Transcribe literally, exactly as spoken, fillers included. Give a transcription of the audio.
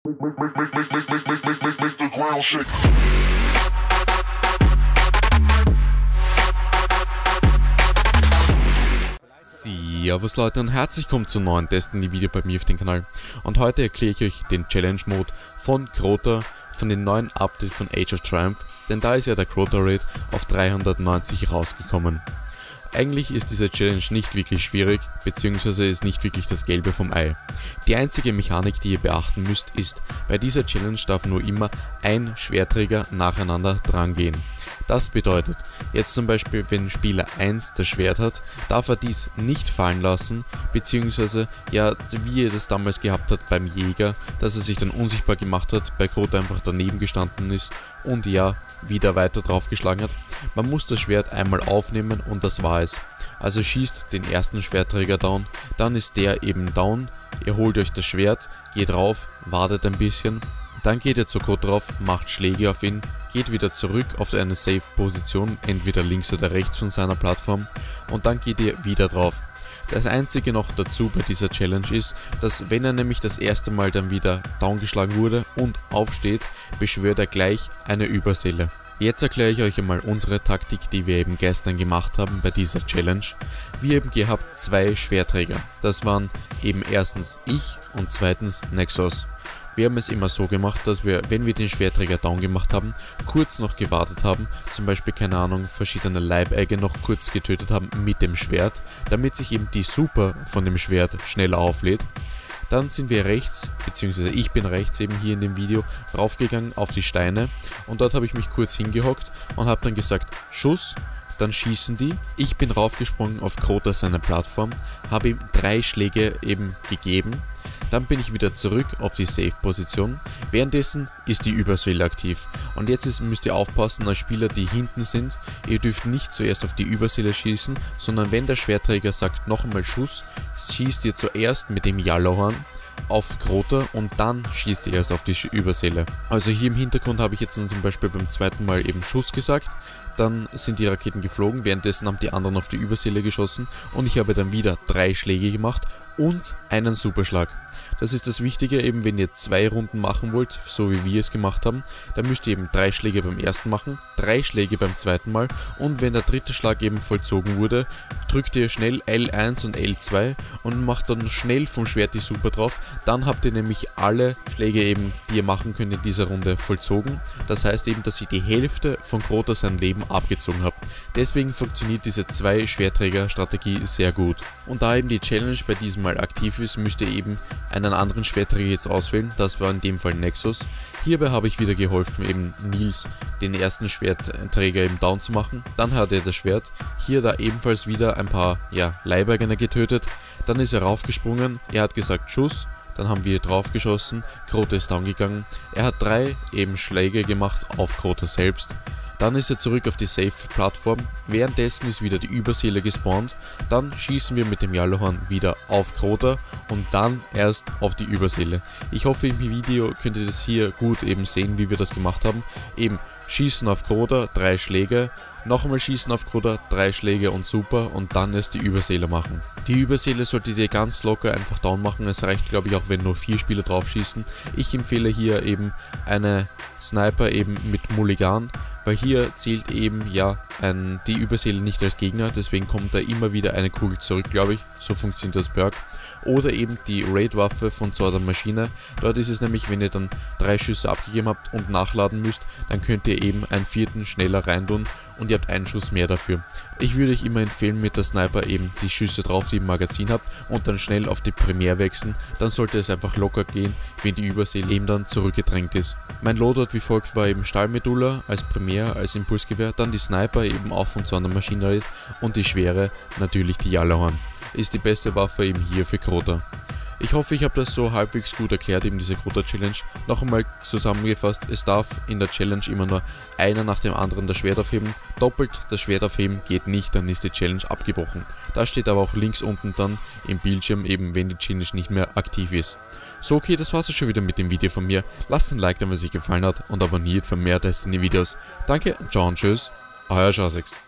Servus Leute und herzlich willkommen zum neuen Destiny-Video bei mir auf dem Kanal. Und heute erkläre ich euch den Challenge-Mode von Crota, von dem neuen Update von Age of Triumph, denn da ist ja der Crota Raid auf dreihundertneunzig rausgekommen. Eigentlich ist diese Challenge nicht wirklich schwierig, beziehungsweise ist nicht wirklich das Gelbe vom Ei. Die einzige Mechanik, die ihr beachten müsst, ist, bei dieser Challenge darf nur immer ein Schwertträger nacheinander dran gehen. Das bedeutet, jetzt zum Beispiel, wenn Spieler eins das Schwert hat, darf er dies nicht fallen lassen, beziehungsweise, ja, wie er das damals gehabt hat beim Jäger, dass er sich dann unsichtbar gemacht hat, bei Crota einfach daneben gestanden ist und ja, wieder weiter draufgeschlagen hat. Man muss das Schwert einmal aufnehmen und das war es. Also schießt den ersten Schwertträger down, dann ist der eben down, ihr holt euch das Schwert, geht rauf, wartet ein bisschen, dann geht ihr zu Crota drauf, macht Schläge auf ihn, geht wieder zurück auf eine Safe-Position, entweder links oder rechts von seiner Plattform, und dann geht ihr wieder drauf. Das einzige noch dazu bei dieser Challenge ist, dass wenn er nämlich das erste Mal dann wieder downgeschlagen wurde und aufsteht, beschwört er gleich eine Überseele. Jetzt erkläre ich euch einmal unsere Taktik, die wir eben gestern gemacht haben bei dieser Challenge. Wir haben gehabt zwei Schwertträger. Das waren eben erstens ich und zweitens Nexus. Wir haben es immer so gemacht, dass wir, wenn wir den Schwertträger down gemacht haben, kurz noch gewartet haben, zum Beispiel, keine Ahnung, verschiedene Leibeigel noch kurz getötet haben mit dem Schwert, damit sich eben die Super von dem Schwert schneller auflädt. Dann sind wir rechts, beziehungsweise ich bin rechts eben hier in dem Video, raufgegangen auf die Steine und dort habe ich mich kurz hingehockt und habe dann gesagt, Schuss. Dann schießen die, ich bin raufgesprungen auf Crota seine Plattform, habe ihm drei Schläge eben gegeben, dann bin ich wieder zurück auf die Safe-Position, währenddessen ist die Überseele aktiv. Und jetzt ist, müsst ihr aufpassen als Spieler, die hinten sind, ihr dürft nicht zuerst auf die Überseele schießen, sondern wenn der Schwertträger sagt noch einmal Schuss, schießt ihr zuerst mit dem Yellowhorn auf Crota und dann schießt ihr erst auf die Überseele. Also hier im Hintergrund habe ich jetzt zum Beispiel beim zweiten Mal eben Schuss gesagt, dann sind die Raketen geflogen, währenddessen haben die anderen auf die Überseele geschossen und ich habe dann wieder drei Schläge gemacht und einen Superschlag. Das ist das Wichtige, eben wenn ihr zwei Runden machen wollt, so wie wir es gemacht haben, dann müsst ihr eben drei Schläge beim ersten machen, drei Schläge beim zweiten Mal und wenn der dritte Schlag eben vollzogen wurde, drückt ihr schnell L eins und L zwei und macht dann schnell vom Schwert die Super drauf, dann habt ihr nämlich alle Schläge eben, die ihr machen könnt in dieser Runde vollzogen. Das heißt eben, dass ihr die Hälfte von Crota sein Leben abgezogen habt. Deswegen funktioniert diese zwei Schwertträger-Strategie sehr gut. Und da eben die Challenge bei diesem Mal aktiv ist, müsst ihr eben einen anderen Schwertträger jetzt auswählen, das war in dem Fall Nexus. Hierbei habe ich wieder geholfen, eben Nils den ersten Schwertträger eben down zu machen, dann hat er das Schwert, hier da ebenfalls wieder ein paar ja, Leibeigene getötet, dann ist er raufgesprungen, er hat gesagt Schuss, dann haben wir drauf geschossen, Crota ist down gegangen, er hat drei eben Schläge gemacht auf Crota selbst. Dann ist er zurück auf die Safe-Plattform, währenddessen ist wieder die Überseele gespawnt, dann schießen wir mit dem Yellowhorn wieder auf Crota und dann erst auf die Überseele. Ich hoffe, im Video könnt ihr das hier gut eben sehen, wie wir das gemacht haben. Eben schießen auf Crota, drei Schläge, nochmal schießen auf Crota, drei Schläge und Super und dann erst die Überseele machen. Die Überseele solltet ihr ganz locker einfach down machen, es reicht glaube ich auch, wenn nur vier Spieler drauf schießen. Ich empfehle hier eben eine Sniper eben mit Mulligan, weil hier zählt eben ja ein, die Überseele nicht als Gegner, deswegen kommt da immer wieder eine Kugel zurück, glaube ich, so funktioniert das Perk. Oder eben die Raid-Waffe von Sword und Maschine, dort ist es nämlich, wenn ihr dann drei Schüsse abgegeben habt und nachladen müsst, dann könnt ihr eben einen vierten schneller reintun und ihr habt einen Schuss mehr dafür. Ich würde euch immer empfehlen, mit der Sniper eben die Schüsse drauf, die ihr im Magazin habt und dann schnell auf die Primär wechseln, dann sollte es einfach locker gehen, wenn die Überseele eben dann zurückgedrängt ist. Mein Loadout wie folgt war eben Stahlmedulla als Primär, als Impulsgewehr, dann die Sniper eben auch von Sword und Maschine und die schwere natürlich die Yellowhorn. Ist die beste Waffe eben hier für Crota. Ich hoffe, ich habe das so halbwegs gut erklärt, eben diese Crota Challenge. Noch einmal zusammengefasst, es darf in der Challenge immer nur einer nach dem anderen das Schwert aufheben. Doppelt das Schwert aufheben geht nicht, dann ist die Challenge abgebrochen. Da steht aber auch links unten dann im Bildschirm eben, wenn die Challenge nicht mehr aktiv ist. So, okay, das war's schon wieder mit dem Video von mir. Lasst ein Like da, wenn es euch gefallen hat und abonniert für mehr Destiny Videos. Danke, ciao und tschüss, euer Jasex.